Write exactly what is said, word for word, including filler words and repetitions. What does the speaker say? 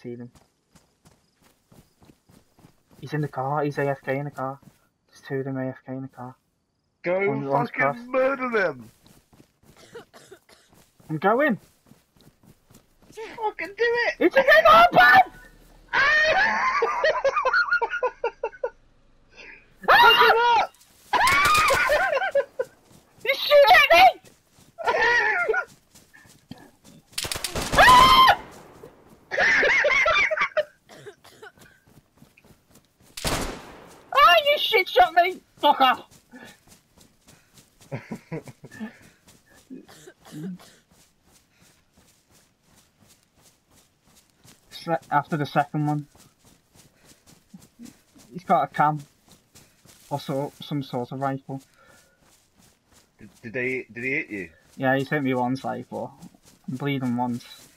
see him. He's in the car. He's A F K in the car. There's two of them A F K in the car. Go One- one's fucking crossed. murder them! I'm going. Fucking do it! It's a big open! Fuck him up! He's shooting at me! Ah! Ah, you shit shot me! Fuck off! Se after the second one, he's got a cam or so, some sort of rifle. Did, did they? Did he hit you? Yeah, he's hit me once, like, but I'm bleeding once.